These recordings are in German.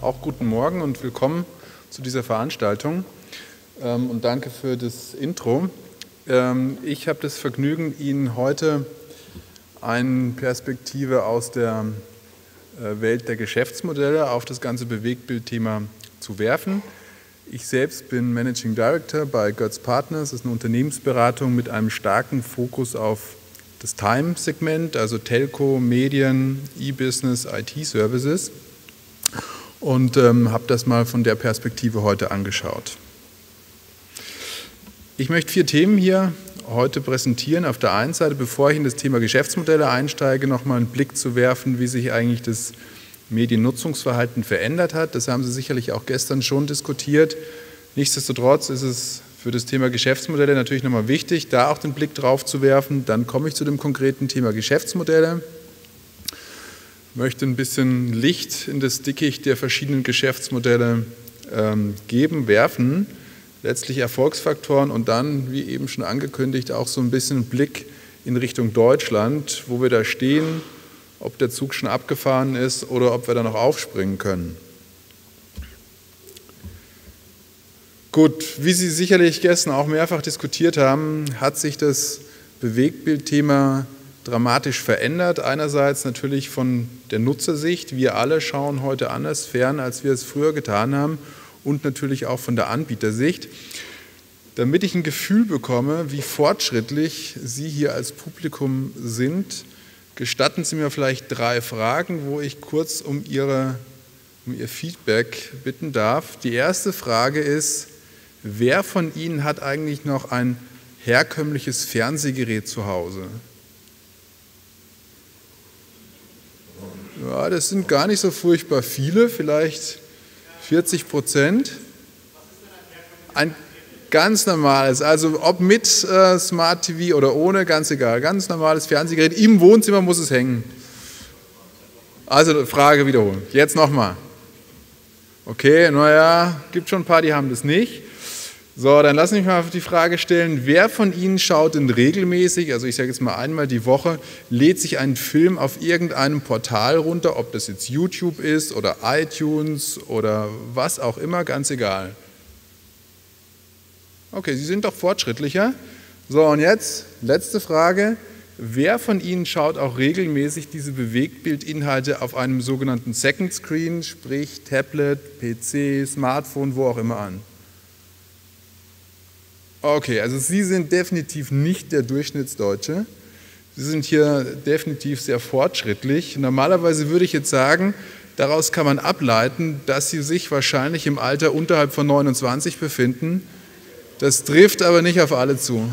auch guten Morgen und willkommen zu dieser Veranstaltung und danke für das Intro. Ich habe das Vergnügen, Ihnen heute eine Perspektive aus der Welt der Geschäftsmodelle auf das ganze Bewegtbildthema zu werfen. Ich selbst bin Managing Director bei Götz Partners, das ist eine Unternehmensberatung mit einem starken Fokus auf das Time-Segment, also Telco, Medien, E-Business, IT-Services und habe das mal von der Perspektive heute angeschaut. Ich möchte 4 Themen hier heute präsentieren. Auf der einen Seite, bevor ich in das Thema Geschäftsmodelle einsteige, nochmal einen Blick zu werfen, wie sich eigentlich das Mediennutzungsverhalten verändert hat. Das haben Sie sicherlich auch gestern schon diskutiert. Nichtsdestotrotz ist es für das Thema Geschäftsmodelle natürlich nochmal wichtig, da auch den Blick drauf zu werfen. Dann komme ich zu dem konkreten Thema Geschäftsmodelle. Ich möchte ein bisschen Licht in das Dickicht der verschiedenen Geschäftsmodelle werfen. Letztlich Erfolgsfaktoren und dann, wie eben schon angekündigt, auch so ein bisschen Blick in Richtung Deutschland, wo wir da stehen, ob der Zug schon abgefahren ist oder ob wir da noch aufspringen können. Gut, wie Sie sicherlich gestern auch mehrfach diskutiert haben, hat sich das Bewegtbildthema dramatisch verändert. Einerseits natürlich von der Nutzersicht, wir alle schauen heute anders fern, als wir es früher getan haben, und natürlich auch von der Anbietersicht. Damit ich ein Gefühl bekomme, wie fortschrittlich Sie hier als Publikum sind, gestatten Sie mir vielleicht 3 Fragen, wo ich kurz um Ihr Feedback bitten darf. Die erste Frage ist, wer von Ihnen hat eigentlich noch ein herkömmliches Fernsehgerät zu Hause? Ja, das sind gar nicht so furchtbar viele, vielleicht 40%. Ein ganz normales, also ob mit Smart TV oder ohne, ganz egal, ganz normales Fernsehgerät. Im Wohnzimmer muss es hängen. Also Frage wiederholen. Jetzt nochmal. Okay, naja, gibt schon ein paar, die haben das nicht. So, dann lassen Sie mich mal die Frage stellen, wer von Ihnen schaut denn regelmäßig, also ich sage jetzt mal einmal die Woche, lädt sich einen Film auf irgendeinem Portal runter, ob das jetzt YouTube ist oder iTunes oder was auch immer, ganz egal. Okay, Sie sind doch fortschrittlicher. So, und jetzt, letzte Frage, wer von Ihnen schaut auch regelmäßig diese Bewegtbildinhalte auf einem sogenannten Second Screen, sprich Tablet, PC, Smartphone, wo auch immer an? Okay, also Sie sind definitiv nicht der Durchschnittsdeutsche. Sie sind hier definitiv sehr fortschrittlich. Normalerweise würde ich jetzt sagen, daraus kann man ableiten, dass Sie sich wahrscheinlich im Alter unterhalb von 29 befinden. Das trifft aber nicht auf alle zu.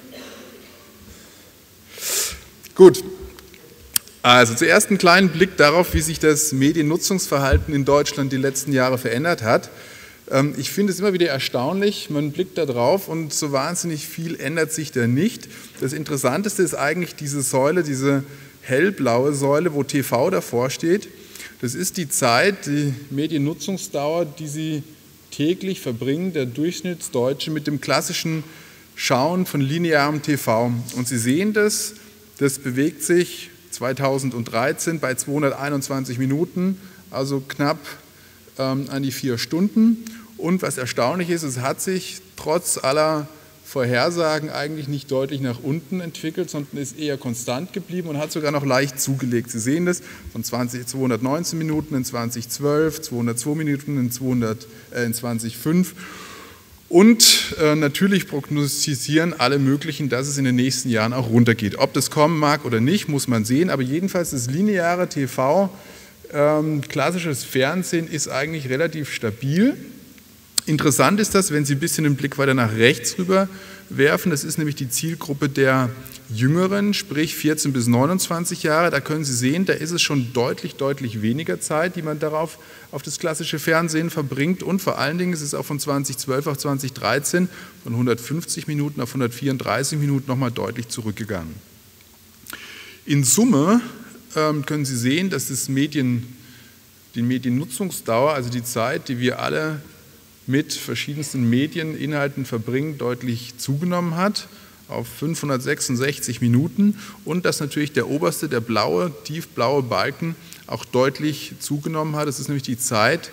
Gut, also zuerst einen kleinen Blick darauf, wie sich das Mediennutzungsverhalten in Deutschland die letzten Jahre verändert hat. Ich finde es immer wieder erstaunlich, man blickt da drauf und so wahnsinnig viel ändert sich da nicht. Das Interessanteste ist eigentlich diese Säule, diese hellblaue Säule, wo TV davor steht. Das ist die Zeit, die Mediennutzungsdauer, die Sie täglich verbringen, der Durchschnittsdeutsche, mit dem klassischen Schauen von linearem TV. Und Sie sehen das bewegt sich 2013 bei 221 Minuten, also knapp an die 4 Stunden. Und was erstaunlich ist, es hat sich trotz aller Vorhersagen eigentlich nicht deutlich nach unten entwickelt, sondern ist eher konstant geblieben und hat sogar noch leicht zugelegt. Sie sehen das von 219 Minuten in 2012, 202 Minuten in 2005. Und natürlich prognostizieren alle möglichen, dass es in den nächsten Jahren auch runtergeht. Ob das kommen mag oder nicht, muss man sehen. Aber jedenfalls das lineare TV, klassisches Fernsehen ist eigentlich relativ stabil. Interessant ist das, wenn Sie ein bisschen den Blick weiter nach rechts rüber werfen. Das ist nämlich die Zielgruppe der Jüngeren, sprich 14 bis 29 Jahre. Da können Sie sehen, da ist es schon deutlich weniger Zeit, die man darauf auf das klassische Fernsehen verbringt. Und vor allen Dingen ist es auch von 2012 auf 2013 von 150 Minuten auf 134 Minuten nochmal deutlich zurückgegangen. In Summe können Sie sehen, dass die Mediennutzungsdauer, also die Zeit, die wir alle mit verschiedensten Medieninhalten verbringen, deutlich zugenommen hat auf 566 Minuten und dass natürlich der oberste, der blaue, tiefblaue Balken auch deutlich zugenommen hat. Das ist nämlich die Zeit,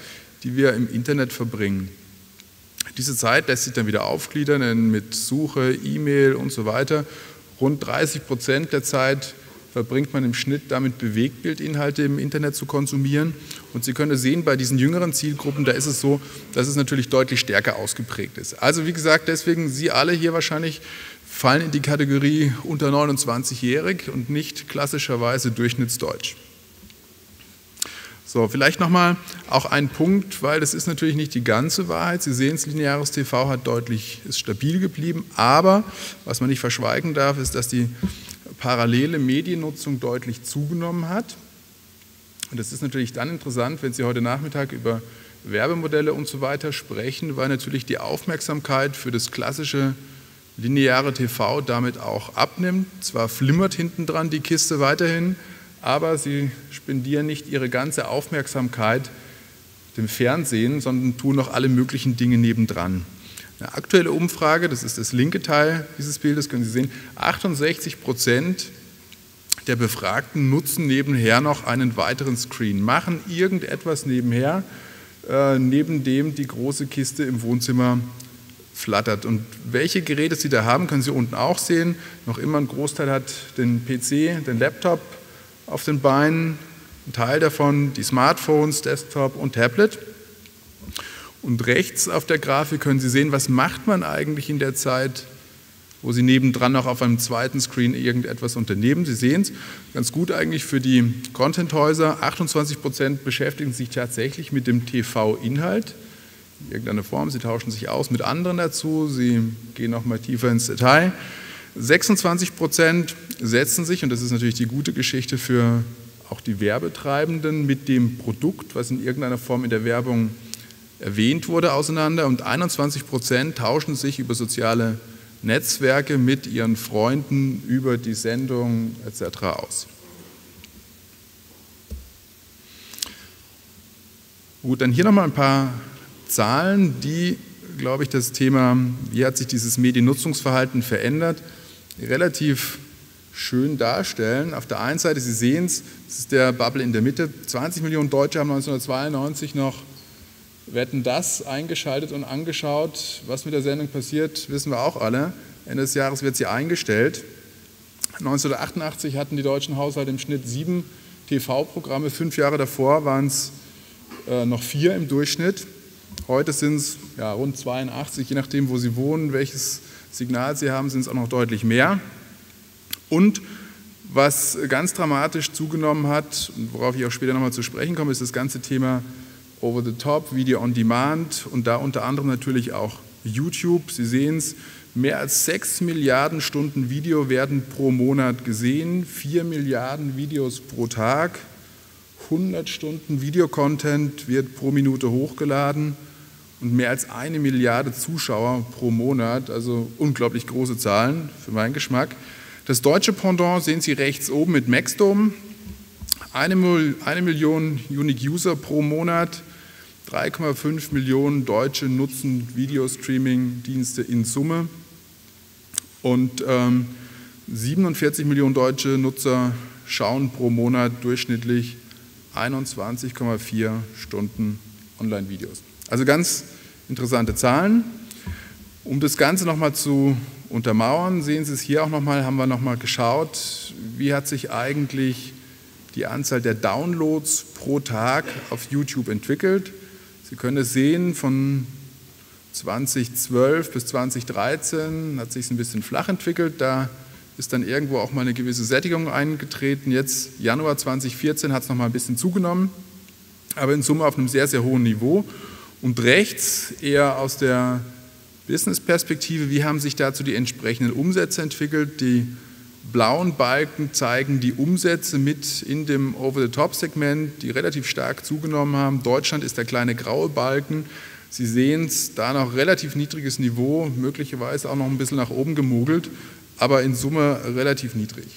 die wir im Internet verbringen. Diese Zeit lässt sich dann wieder aufgliedern mit Suche, E-Mail und so weiter. Rund 30% der Zeit verbringt man im Schnitt damit, Bewegtbildinhalte im Internet zu konsumieren. Und Sie können sehen, bei diesen jüngeren Zielgruppen, da ist es so, dass es natürlich deutlich stärker ausgeprägt ist. Also wie gesagt, deswegen Sie alle hier wahrscheinlich fallen in die Kategorie unter 29-jährig und nicht klassischerweise Durchschnittsdeutsch. So, vielleicht nochmal auch ein Punkt, weil das ist natürlich nicht die ganze Wahrheit. Sie sehen, das lineares TV ist stabil geblieben, aber was man nicht verschweigen darf, ist, dass die parallele Mediennutzung deutlich zugenommen hat. Und das ist natürlich dann interessant, wenn Sie heute Nachmittag über Werbemodelle und so weiter sprechen, weil natürlich die Aufmerksamkeit für das klassische lineare TV damit auch abnimmt. Zwar flimmert hinten dran die Kiste weiterhin, aber Sie spendieren nicht Ihre ganze Aufmerksamkeit dem Fernsehen, sondern tun noch alle möglichen Dinge nebendran. Eine aktuelle Umfrage, das ist das linke Teil dieses Bildes, können Sie sehen, 68% der Befragten nutzen nebenher noch einen weiteren Screen, machen irgendetwas nebenher, neben dem die große Kiste im Wohnzimmer flattert. Und welche Geräte Sie da haben, können Sie unten auch sehen. Noch immer ein Großteil hat den PC, den Laptop auf den Beinen, ein Teil davon die Smartphones, Desktop und Tablet. Und rechts auf der Grafik können Sie sehen, was macht man eigentlich in der Zeit, wo Sie nebendran noch auf einem zweiten Screen irgendetwas unternehmen. Sie sehen es ganz gut eigentlich für die Contenthäuser. 28% beschäftigen sich tatsächlich mit dem TV-Inhalt in irgendeiner Form. Sie tauschen sich aus mit anderen dazu. Sie gehen noch mal tiefer ins Detail. 26% setzen sich, und das ist natürlich die gute Geschichte für auch die Werbetreibenden, mit dem Produkt, was in irgendeiner Form in der Werbung erwähnt wurde, auseinander, und 21% tauschen sich über soziale Netzwerke mit ihren Freunden über die Sendung etc. aus. Gut, dann hier nochmal ein paar Zahlen, die, glaube ich, das Thema, wie hat sich dieses Mediennutzungsverhalten verändert, relativ schön darstellen. Auf der einen Seite, Sie sehen es, das ist der Bubble in der Mitte, 20 Millionen Deutsche haben 1992 noch Wetten, das eingeschaltet und angeschaut. Was mit der Sendung passiert, wissen wir auch alle. Ende des Jahres wird sie eingestellt. 1988 hatten die deutschen Haushalte im Schnitt 7 TV-Programme. 5 Jahre davor waren es noch 4 im Durchschnitt. Heute sind es rund 82, je nachdem, wo Sie wohnen, welches Signal Sie haben, sind es auch noch deutlich mehr. Und was ganz dramatisch zugenommen hat, worauf ich auch später nochmal zu sprechen komme, ist das ganze Thema Over the Top, Video on Demand und da unter anderem natürlich auch YouTube. Sie sehen es, mehr als 6 Milliarden Stunden Video werden pro Monat gesehen, 4 Milliarden Videos pro Tag, 100 Stunden Videocontent wird pro Minute hochgeladen und mehr als 1 Milliarde Zuschauer pro Monat, also unglaublich große Zahlen für meinen Geschmack. Das deutsche Pendant sehen Sie rechts oben mit Maxdome. 1 Million Unique User pro Monat, 3,5 Millionen Deutsche nutzen Videostreaming-Dienste in Summe und 47 Millionen deutsche Nutzer schauen pro Monat durchschnittlich 21,4 Stunden Online-Videos. Also ganz interessante Zahlen. Um das Ganze nochmal zu untermauern, sehen Sie es hier auch nochmal, haben wir nochmal geschaut, wie hat sich eigentlich die Anzahl der Downloads pro Tag auf YouTube entwickelt. Sie können es sehen, von 2012 bis 2013 hat sich es ein bisschen flach entwickelt. Da ist dann irgendwo auch mal eine gewisse Sättigung eingetreten. Jetzt, Januar 2014, hat es noch mal ein bisschen zugenommen, aber in Summe auf einem sehr, sehr hohen Niveau. Und rechts, eher aus der Business-Perspektive, wie haben sich dazu die entsprechenden Umsätze entwickelt? Die blauen Balken zeigen die Umsätze mit in dem Over-the-Top-Segment, die relativ stark zugenommen haben. Deutschland ist der kleine graue Balken. Sie sehen es, da noch relativ niedriges Niveau, möglicherweise auch noch ein bisschen nach oben gemogelt, aber in Summe relativ niedrig.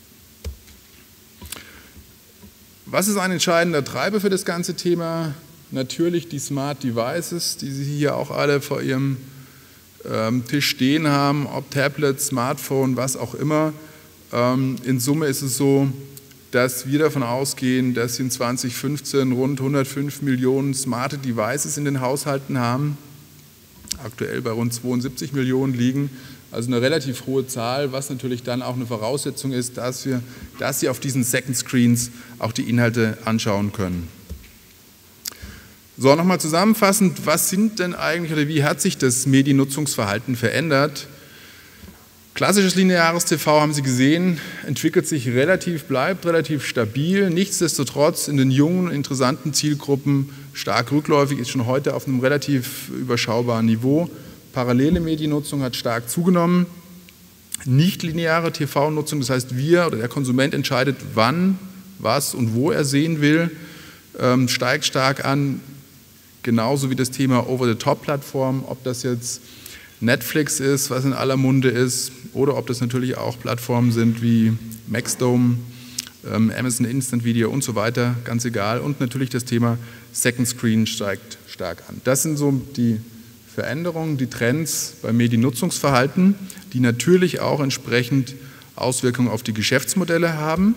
Was ist ein entscheidender Treiber für das ganze Thema? Natürlich die Smart Devices, die Sie hier auch alle vor Ihrem Tisch stehen haben, ob Tablet, Smartphone, was auch immer. In Summe ist es so, dass wir davon ausgehen, dass sie in 2015 rund 105 Millionen smarte Devices in den Haushalten haben, aktuell bei rund 72 Millionen liegen, also eine relativ hohe Zahl, was natürlich dann auch eine Voraussetzung ist, dass sie auf diesen Second Screens auch die Inhalte anschauen können. So, nochmal zusammenfassend, was sind denn eigentlich oder wie hat sich das Mediennutzungsverhalten verändert? Klassisches lineares TV, haben Sie gesehen, entwickelt sich bleibt relativ stabil, nichtsdestotrotz in den jungen, interessanten Zielgruppen stark rückläufig, ist schon heute auf einem relativ überschaubaren Niveau. Parallele Mediennutzung hat stark zugenommen. Nicht-lineare TV-Nutzung, das heißt wir oder der Konsument entscheidet, wann, was und wo er sehen will, steigt stark an, genauso wie das Thema Over-the-Top-Plattformen, ob das jetzt Netflix ist, was in aller Munde ist, oder ob das natürlich auch Plattformen sind wie Maxdome, Amazon Instant Video und so weiter, ganz egal. Und natürlich das Thema Second Screen steigt stark an. Das sind so die Veränderungen, die Trends beim Mediennutzungsverhalten, die natürlich auch entsprechend Auswirkungen auf die Geschäftsmodelle haben.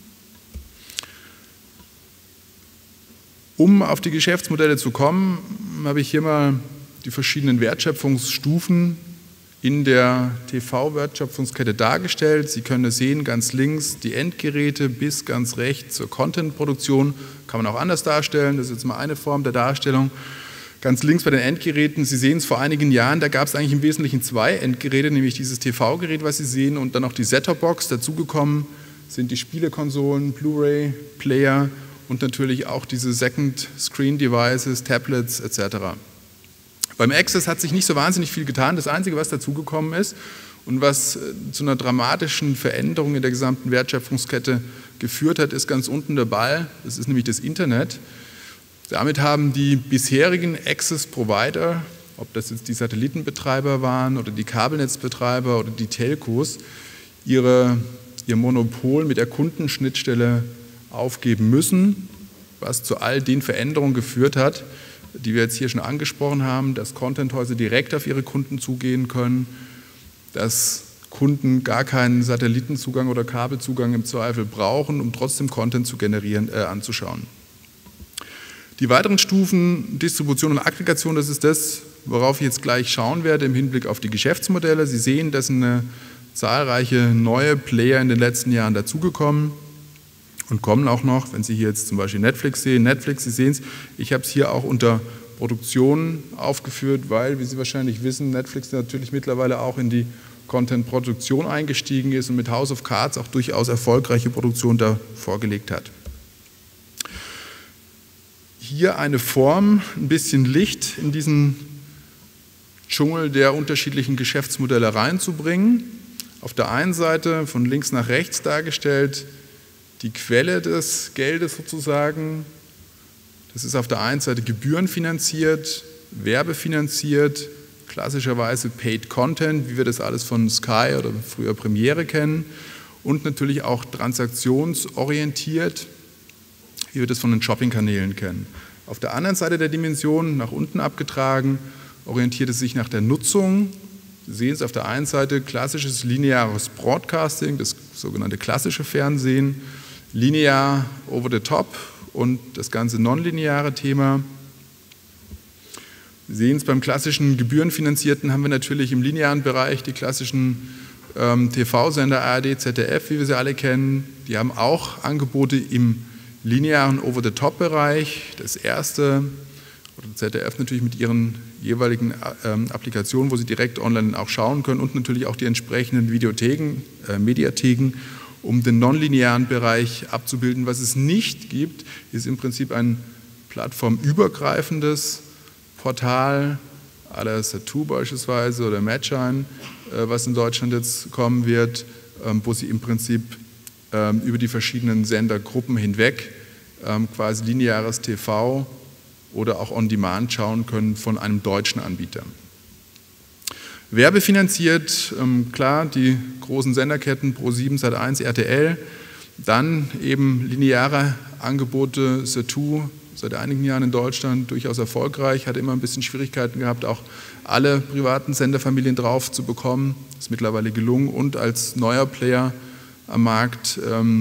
Um auf die Geschäftsmodelle zu kommen, habe ich hier mal die verschiedenen Wertschöpfungsstufen in der TV-Wertschöpfungskette dargestellt. Sie können es sehen, ganz links die Endgeräte bis ganz rechts zur Content-Produktion. Kann man auch anders darstellen, das ist jetzt mal eine Form der Darstellung. Ganz links bei den Endgeräten, Sie sehen es vor einigen Jahren, da gab es eigentlich im Wesentlichen zwei Endgeräte, nämlich dieses TV-Gerät, was Sie sehen, und dann noch die Set-Top-Box. Dazugekommen sind die Spielekonsolen, Blu-ray-Player und natürlich auch diese Second-Screen-Devices, Tablets etc. Beim Access hat sich nicht so wahnsinnig viel getan. Das Einzige, was dazugekommen ist und was zu einer dramatischen Veränderung in der gesamten Wertschöpfungskette geführt hat, ist ganz unten der Ball. Das ist nämlich das Internet. Damit haben die bisherigen Access-Provider, ob das jetzt die Satellitenbetreiber waren oder die Kabelnetzbetreiber oder die Telcos, ihr Monopol mit der Kundenschnittstelle aufgeben müssen, was zu all den Veränderungen geführt hat, die wir jetzt hier schon angesprochen haben, dass Contenthäuser direkt auf ihre Kunden zugehen können, dass Kunden gar keinen Satellitenzugang oder Kabelzugang im Zweifel brauchen, um trotzdem Content zu generieren, anzuschauen. Die weiteren Stufen, Distribution und Aggregation, das ist das, worauf ich jetzt gleich schauen werde im Hinblick auf die Geschäftsmodelle. Sie sehen, dass eine zahlreiche neue Player in den letzten Jahren dazugekommen und kommen auch noch, wenn Sie hier jetzt zum Beispiel Netflix sehen. Netflix, Sie sehen es, ich habe es hier auch unter Produktion aufgeführt, weil, wie Sie wahrscheinlich wissen, Netflix natürlich mittlerweile auch in die Content-Produktion eingestiegen ist und mit House of Cards auch durchaus erfolgreiche Produktion da vorgelegt hat. Hier eine Form, ein bisschen Licht in diesen Dschungel der unterschiedlichen Geschäftsmodelle reinzubringen. Auf der einen Seite von links nach rechts dargestellt die Quelle des Geldes sozusagen. Das ist auf der einen Seite gebührenfinanziert, werbefinanziert, klassischerweise Paid Content, wie wir das alles von Sky oder früher Premiere kennen, und natürlich auch transaktionsorientiert, wie wir das von den Shopping-Kanälen kennen. Auf der anderen Seite der Dimension, nach unten abgetragen, orientiert es sich nach der Nutzung. Sie sehen es auf der einen Seite klassisches lineares Broadcasting, das sogenannte klassische Fernsehen, linear over the top und das ganze nonlineare Thema. Sie sehen es beim klassischen gebührenfinanzierten, haben wir natürlich im linearen Bereich die klassischen TV-Sender ARD, ZDF, wie wir sie alle kennen. Die haben auch Angebote im linearen Over-the-Top-Bereich, das erste, oder ZDF natürlich mit ihren jeweiligen Applikationen, wo sie direkt online auch schauen können, und natürlich auch die entsprechenden Videotheken, Mediatheken, um den nonlinearen Bereich abzubilden. Was es nicht gibt, ist im Prinzip ein plattformübergreifendes Portal, à la Sat.2 beispielsweise oder Matchine, was in Deutschland jetzt kommen wird, wo Sie im Prinzip über die verschiedenen Sendergruppen hinweg quasi lineares TV oder auch On-Demand schauen können von einem deutschen Anbieter. Werbefinanziert, klar, die großen Senderketten Pro7, Sat.1, RTL, dann eben lineare Angebote, Sat.2, seit einigen Jahren in Deutschland durchaus erfolgreich, hat immer ein bisschen Schwierigkeiten gehabt, auch alle privaten Senderfamilien drauf zu bekommen, ist mittlerweile gelungen, und als neuer Player am Markt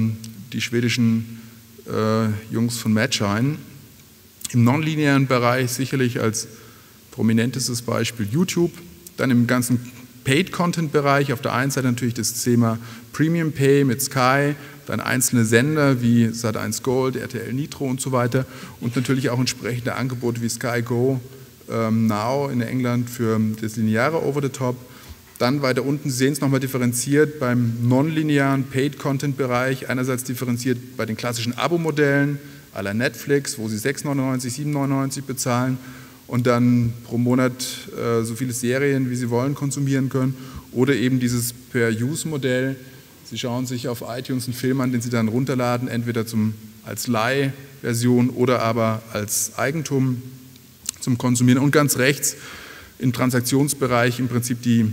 die schwedischen Jungs von Matchine. Im nonlinearen Bereich sicherlich als prominentestes Beispiel YouTube. Dann im ganzen Paid-Content-Bereich auf der einen Seite natürlich das Thema Premium Pay mit Sky, dann einzelne Sender wie Sat.1 Gold, RTL Nitro und so weiter und natürlich auch entsprechende Angebote wie Sky Go Now in England für das lineare Over-the-Top. Dann weiter unten, Sie sehen es nochmal differenziert beim nonlinearen Paid-Content-Bereich, einerseits differenziert bei den klassischen Abo-Modellen à la Netflix, wo Sie 6,99, 7,99 bezahlen und dann pro Monat so viele Serien, wie Sie wollen, konsumieren können. Oder eben dieses Per-Use-Modell. Sie schauen sich auf iTunes einen Film an, den Sie dann runterladen, entweder als Leihversion oder aber als Eigentum zum Konsumieren. Und ganz rechts im Transaktionsbereich im Prinzip die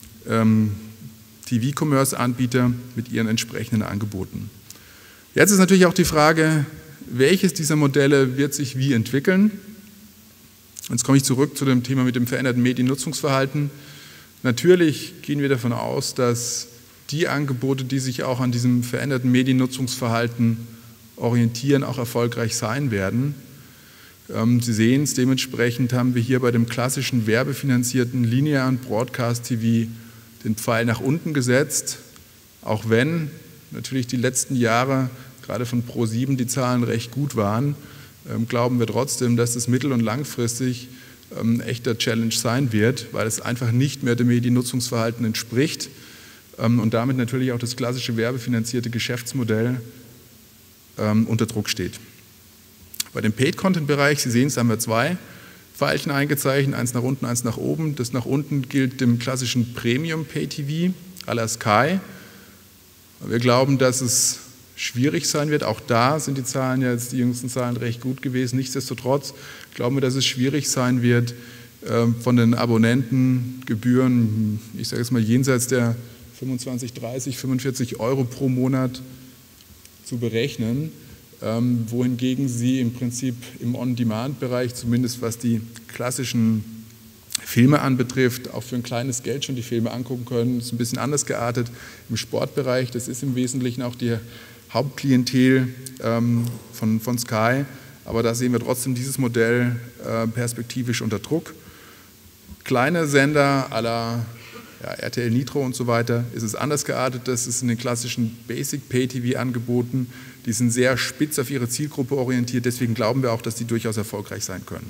TV-Commerce-Anbieter mit ihren entsprechenden Angeboten. Jetzt ist natürlich auch die Frage, welches dieser Modelle wird sich wie entwickeln? Jetzt komme ich zurück zu dem Thema mit dem veränderten Mediennutzungsverhalten. Natürlich gehen wir davon aus, dass die Angebote, die sich auch an diesem veränderten Mediennutzungsverhalten orientieren, auch erfolgreich sein werden. Sie sehen es, dementsprechend haben wir hier bei dem klassischen werbefinanzierten linearen Broadcast-TV den Pfeil nach unten gesetzt, auch wenn natürlich die letzten Jahre gerade von Pro7 die Zahlen recht gut waren, glauben wir trotzdem, dass es mittel- und langfristig ein echter Challenge sein wird, weil es einfach nicht mehr dem Mediennutzungsverhalten entspricht und damit natürlich auch das klassische werbefinanzierte Geschäftsmodell unter Druck steht. Bei dem Paid-Content-Bereich, Sie sehen es, haben wir zwei Pfeilchen eingezeichnet, eins nach unten, eins nach oben. Das nach unten gilt dem klassischen Premium-Pay-TV à la Sky. Wir glauben, dass es schwierig sein wird. Auch da sind die Zahlen ja jetzt, die jüngsten Zahlen, recht gut gewesen. Nichtsdestotrotz glauben wir, dass es schwierig sein wird, von den Abonnentengebühren, ich sage jetzt mal jenseits der 25, 30, 45 Euro pro Monat zu berechnen, wohingegen Sie im Prinzip im On-Demand-Bereich, zumindest was die klassischen Filme anbetrifft, auch für ein kleines Geld schon die Filme angucken können. Das ist ein bisschen anders geartet im Sportbereich. Das ist im Wesentlichen auch die Hauptklientel von Sky. Aber da sehen wir trotzdem dieses Modell perspektivisch unter Druck. Kleine Sender à la RTL Nitro und so weiter ist es anders geartet. Das ist in den klassischen Basic Pay-TV-Angeboten. Die sind sehr spitz auf ihre Zielgruppe orientiert. Deswegen glauben wir auch, dass die durchaus erfolgreich sein können.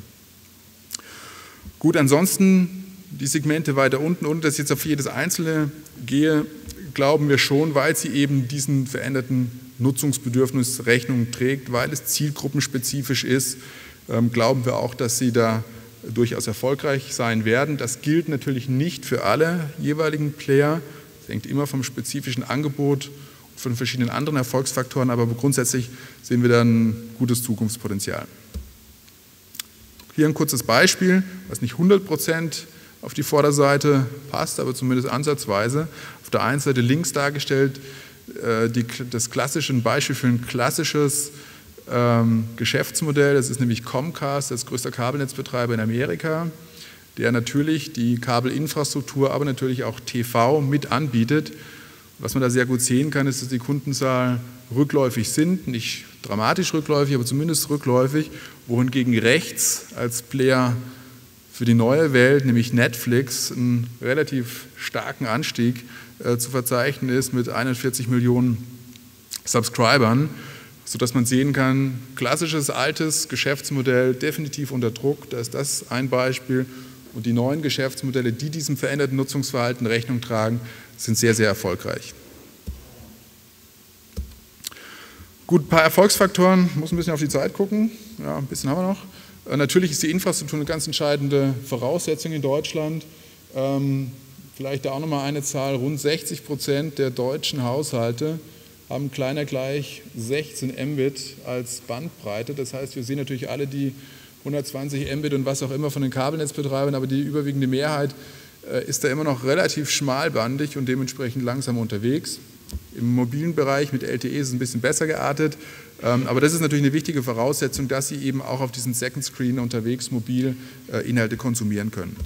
Gut, ansonsten die Segmente weiter unten, ohne dass ich jetzt auf jedes einzelne gehe, glauben wir schon, weil sie eben diesen veränderten Nutzungsbedürfnis Rechnung trägt, weil es zielgruppenspezifisch ist, glauben wir auch, dass sie da durchaus erfolgreich sein werden. Das gilt natürlich nicht für alle jeweiligen Player. Das hängt immer vom spezifischen Angebot und von verschiedenen anderen Erfolgsfaktoren, aber grundsätzlich sehen wir da ein gutes Zukunftspotenzial. Hier ein kurzes Beispiel, was nicht 100% auf die Vorderseite passt, aber zumindest ansatzweise. Auf der einen Seite links dargestellt das klassische Beispiel für ein klassisches Geschäftsmodell. Das ist nämlich Comcast, das größte Kabelnetzbetreiber in Amerika, der natürlich die Kabelinfrastruktur, aber natürlich auch TV mit anbietet. Was man da sehr gut sehen kann, ist, dass die Kundenzahl rückläufig sind, nicht dramatisch rückläufig, aber zumindest rückläufig, wohingegen rechts als Player für die neue Welt, nämlich Netflix, einen relativ starken Anstieg zu verzeichnen ist mit 41 Millionen Subscribern, sodass man sehen kann, klassisches, altes Geschäftsmodell definitiv unter Druck, da ist das ein Beispiel und die neuen Geschäftsmodelle, die diesem veränderten Nutzungsverhalten Rechnung tragen, sind sehr, sehr erfolgreich. Gut, ein paar Erfolgsfaktoren, muss ein bisschen auf die Zeit gucken, ja, ein bisschen haben wir noch. Natürlich ist die Infrastruktur eine ganz entscheidende Voraussetzung in Deutschland. Vielleicht da auch nochmal eine Zahl, rund 60% der deutschen Haushalte haben kleiner gleich 16 Mbit als Bandbreite. Das heißt, wir sehen natürlich alle die 120 Mbit und was auch immer von den Kabelnetzbetreibern, aber die überwiegende Mehrheit ist da immer noch relativ schmalbandig und dementsprechend langsam unterwegs. Im mobilen Bereich mit LTE ist es ein bisschen besser geartet, aber das ist natürlich eine wichtige Voraussetzung, dass Sie eben auch auf diesen Second Screen unterwegs mobil Inhalte konsumieren können.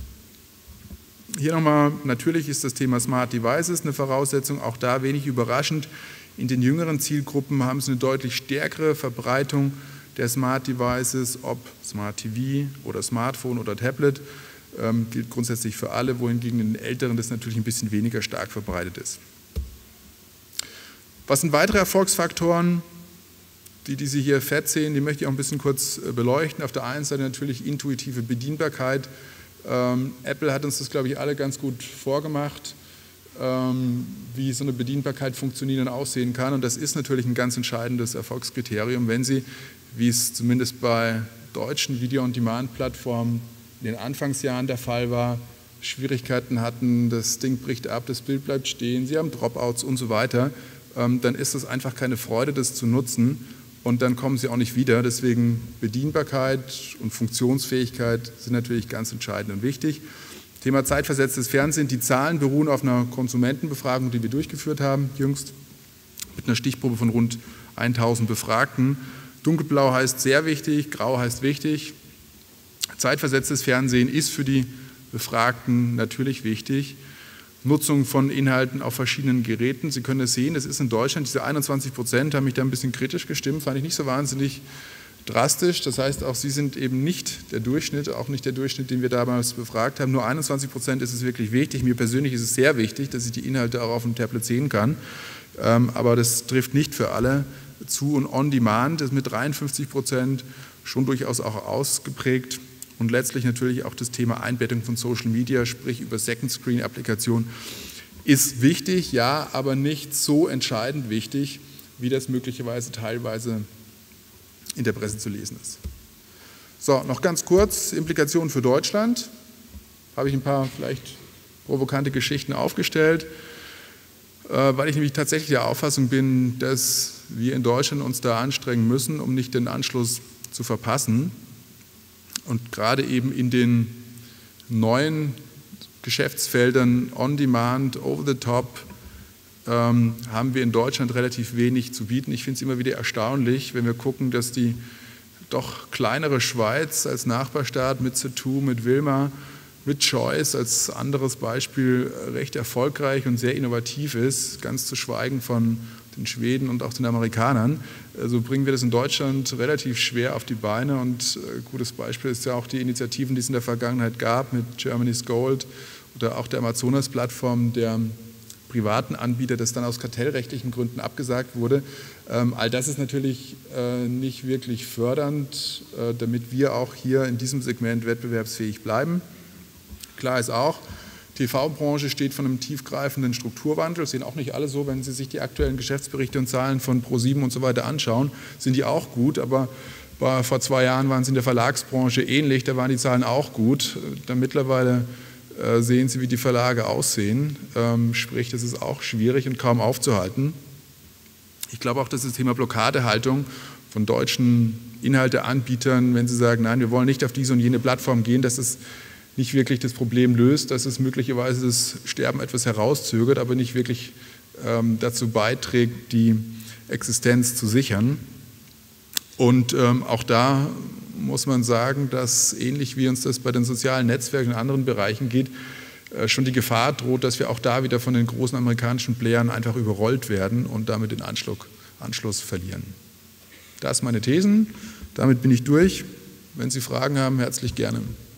Hier nochmal, natürlich ist das Thema Smart Devices eine Voraussetzung, auch da wenig überraschend. In den jüngeren Zielgruppen haben sie eine deutlich stärkere Verbreitung der Smart Devices, ob Smart TV oder Smartphone oder Tablet, gilt grundsätzlich für alle, wohingegen in den Älteren das natürlich ein bisschen weniger stark verbreitet ist. Was sind weitere Erfolgsfaktoren, die Sie hier fett sehen, die möchte ich auch ein bisschen kurz beleuchten. Auf der einen Seite natürlich intuitive Bedienbarkeit. Apple hat uns das, glaube ich, alle ganz gut vorgemacht, wie so eine Bedienbarkeit funktionieren und aussehen kann. Und das ist natürlich ein ganz entscheidendes Erfolgskriterium, wenn Sie, wie es zumindest bei deutschen Video-on-Demand-Plattformen in den Anfangsjahren der Fall war, Schwierigkeiten hatten, das Ding bricht ab, das Bild bleibt stehen, Sie haben Dropouts und so weiter, dann ist es einfach keine Freude, das zu nutzen und dann kommen Sie auch nicht wieder. Deswegen Bedienbarkeit und Funktionsfähigkeit sind natürlich ganz entscheidend und wichtig. Thema zeitversetztes Fernsehen. Die Zahlen beruhen auf einer Konsumentenbefragung, die wir durchgeführt haben, jüngst, mit einer Stichprobe von rund 1000 Befragten. Dunkelblau heißt sehr wichtig, grau heißt wichtig. Zeitversetztes Fernsehen ist für die Befragten natürlich wichtig. Nutzung von Inhalten auf verschiedenen Geräten. Sie können es sehen, das ist in Deutschland, diese 21% haben mich da ein bisschen kritisch gestimmt, fand ich nicht so wahnsinnig drastisch. Das heißt, auch Sie sind eben nicht der Durchschnitt, auch nicht der Durchschnitt, den wir damals befragt haben. Nur 21% ist es wirklich wichtig. Mir persönlich ist es sehr wichtig, dass ich die Inhalte auch auf dem Tablet sehen kann. Aber das trifft nicht für alle zu. Und On-Demand ist mit 53% schon durchaus auch ausgeprägt. Und letztlich natürlich auch das Thema Einbettung von Social Media, sprich über Second-Screen-Applikationen, ist wichtig, ja, aber nicht so entscheidend wichtig, wie das möglicherweise teilweise in der Presse zu lesen ist. So, noch ganz kurz, Implikationen für Deutschland. Habe ich ein paar vielleicht provokante Geschichten aufgestellt, weil ich nämlich tatsächlich der Auffassung bin, dass wir in Deutschland uns da anstrengen müssen, um nicht den Anschluss zu verpassen. Und gerade eben in den neuen Geschäftsfeldern On-Demand, Over-the-Top haben wir in Deutschland relativ wenig zu bieten. Ich finde es immer wieder erstaunlich, wenn wir gucken, dass die doch kleinere Schweiz als Nachbarstaat mit Zattoo, mit Wilma, mit Choice als anderes Beispiel recht erfolgreich und sehr innovativ ist, ganz zu schweigen von den Schweden und auch den Amerikanern. Also bringen wir das in Deutschland relativ schwer auf die Beine und ein gutes Beispiel ist ja auch die Initiativen, die es in der Vergangenheit gab mit Germany's Gold oder auch der Amazonas-Plattform, der privaten Anbieter, das dann aus kartellrechtlichen Gründen abgesagt wurde. All das ist natürlich nicht wirklich fördernd, damit wir auch hier in diesem Segment wettbewerbsfähig bleiben. Klar ist auch, die TV-Branche steht vor einem tiefgreifenden Strukturwandel. Das sehen auch nicht alle so, wenn Sie sich die aktuellen Geschäftsberichte und Zahlen von ProSieben und so weiter anschauen, sind die auch gut, aber vor 2 Jahren waren sie in der Verlagsbranche ähnlich, da waren die Zahlen auch gut. Dann mittlerweile sehen Sie, wie die Verlage aussehen, sprich, das ist auch schwierig und kaum aufzuhalten. Ich glaube auch, dass das Thema Blockadehaltung von deutschen Inhalteanbietern, wenn sie sagen, nein, wir wollen nicht auf diese und jene Plattform gehen, dass es nicht wirklich das Problem löst, dass es möglicherweise das Sterben etwas herauszögert, aber nicht wirklich dazu beiträgt, die Existenz zu sichern. Und auch da muss man sagen, dass ähnlich wie uns das bei den sozialen Netzwerken in anderen Bereichen geht, schon die Gefahr droht, dass wir auch da wieder von den großen amerikanischen Playern einfach überrollt werden und damit den Anschluss verlieren. Das sind meine Thesen, damit bin ich durch. Wenn Sie Fragen haben, herzlich gerne.